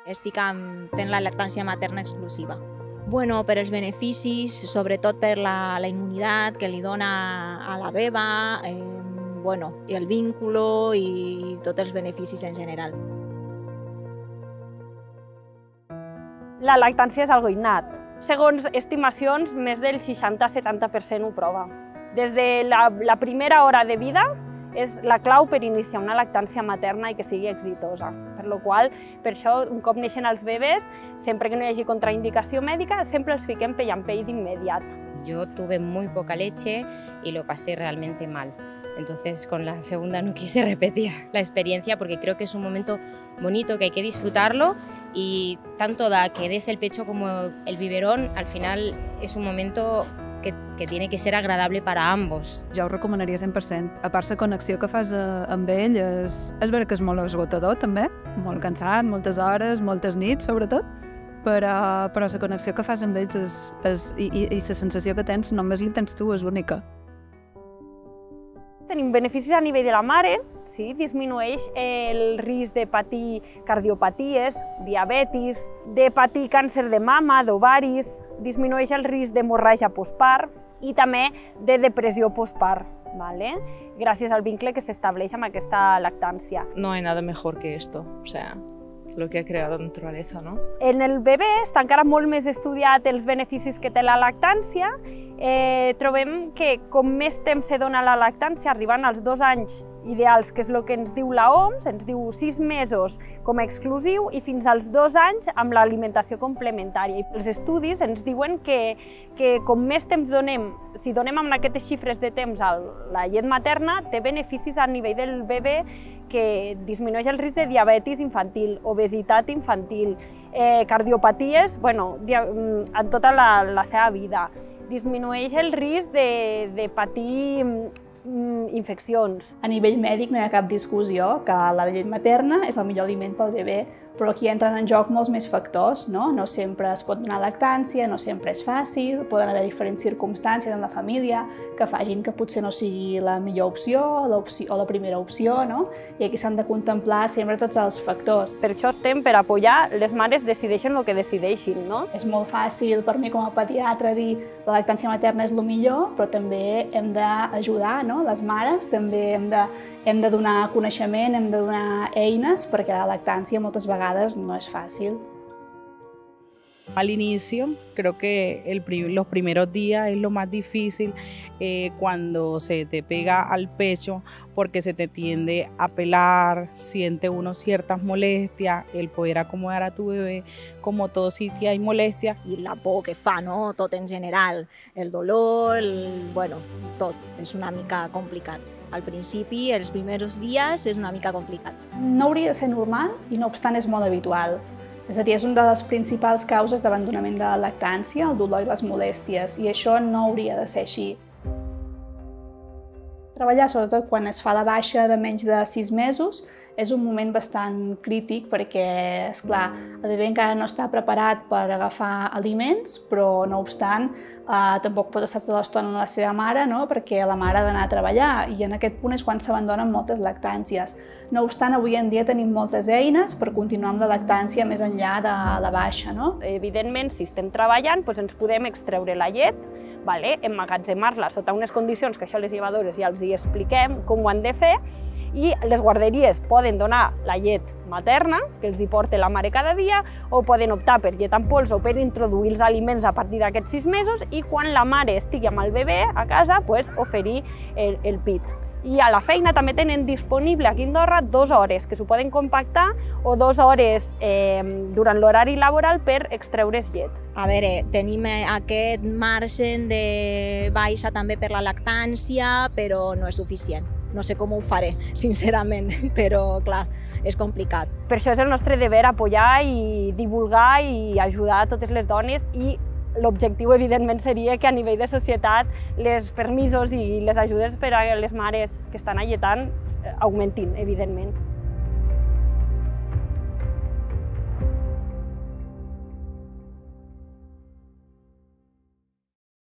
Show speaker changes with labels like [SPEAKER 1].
[SPEAKER 1] Estic fent la lactància materna exclusiva. Bueno, per els beneficis, sobretot per la immunitat que li dona a la beba, i el vínculo i tots els beneficis en general.
[SPEAKER 2] La lactància és algo innat. Segons estimacions, més del 60-70% ho prova. Des de la primera hora de vida és la clau per iniciar una lactància materna i que sigui exitosa. Per això, un cop neixen els bebès, sempre que no hi hagi contraindicació mèdica, sempre els fiquem pell amb pell d'immediat.
[SPEAKER 3] Yo tuve muy poca leche y lo pasé realmente mal. Entonces con la segunda no quise repetir la experiencia porque creo que es un momento bonito que hay que disfrutarlo y tanto da que des el pecho como el biberón, al final es un momento que tiene que ser agradable para ambos.
[SPEAKER 4] Jo ho recomanaria 100%. A part, la connexió que fas amb ell és veritat que és molt esgotador també, molt cansat, moltes hores, moltes nits sobretot, però la connexió que fas amb ells i la sensació que tens només la tens tu, és única.
[SPEAKER 2] Tenim beneficis a nivell de la mare, sí? Disminueix el risc de patir cardiopaties, diabetis, de patir càncer de mama, d'ovaris, disminueix el risc d'hemorràgia postpart i també de depressió postpart, ¿vale? Gràcies al vincle que s'estableix amb aquesta lactància.
[SPEAKER 5] No hay nada mejor que esto, o sea, lo que ha creado la naturaleza, ¿no?
[SPEAKER 2] En el bebè està encara molt més estudiat els beneficis que té la lactància. Trobem que com més temps se dona la lactància, arribant als 2 anys ideals, que és el que ens diu l'OMS, ens diu 6 mesos com a exclusiu i fins als 2 anys amb l'alimentació complementària. Els estudis ens diuen que com més temps donem, si donem amb aquestes xifres de temps a la llet materna, té beneficis a nivell del bebè que disminueix el risc de diabetis infantil, obesitat infantil, cardiopaties, en tota la seva vida. Disminueix el risc de patir infeccions.
[SPEAKER 6] A nivell mèdic no hi ha cap discussió que la llet materna és el millor aliment pel bebè, però aquí entren en joc molts més factors, no? No sempre es pot donar lactància, no sempre és fàcil, poden haver diferents circumstàncies en la família que facin que potser no sigui la millor opció o la primera opció, no? I aquí s'han de contemplar sempre tots els factors.
[SPEAKER 2] Per això estem per apoyar les mares decideixen el que decideixin, no?
[SPEAKER 6] És molt fàcil per mi com a pediatra dir la lactància materna és el millor, però també hem d'ajudar, no? Les mares també hem de donar coneixement, hem de donar eines, perquè la lactància moltes vegades no es fácil.
[SPEAKER 7] Al inicio, creo que los primeros días es lo más difícil cuando se te pega al pecho porque se te tiende a pelar, siente uno ciertas molestias, el poder acomodar a tu bebé, como todo sitio hay molestias.
[SPEAKER 1] I la por que fa, no? Tot en general, el dolor, tot, és una mica complicat. Al principi, els primers dies, és una mica complicat.
[SPEAKER 6] No hauria de ser normal i no obstant és molt habitual. És a dir, és una de les principals causes d'abandonament de la lactància, el dolor i les molèsties, i això no hauria de ser així. Treballar, sobretot quan es fa la baixa de menys de 6 mesos, és un moment bastant crític perquè, esclar, el bebè encara no està preparat per agafar aliments, però no obstant tampoc pot estar tota l'estona amb la seva mare, no? Perquè la mare ha d'anar a treballar i en aquest punt és quan s'abandonen moltes lactàncies. No obstant, avui en dia tenim moltes eines per continuar amb la lactància més enllà de la baixa, no?
[SPEAKER 2] Evidentment, si estem treballant, ens podem extreure la llet, emmagatzemar-la sota unes condicions que això les llevadores ja els hi expliquem com ho han de fer, i les guarderies poden donar la llet materna, que els hi porta la mare cada dia, o poden optar per llet en pols o per introduir els aliments a partir d'aquests 6 mesos i quan la mare estigui amb el bebè a casa, oferir el pit. I a la feina també tenen disponible aquí a Andorra 2 hores que s'ho poden compactar o 2 hores durant l'horari laboral per extreure's llet.
[SPEAKER 1] A veure, tenim aquest marge de baixa també per la lactància, però no és suficient. No sé com ho faré, sincerament, però clar, és complicat.
[SPEAKER 2] Per això és el nostre deber apoyar i divulgar i ajudar a totes les dones i l'objectiu, evidentment, seria que a nivell de societat els permisos i les ajudes per a les mares que estan alletant augmentin, evidentment.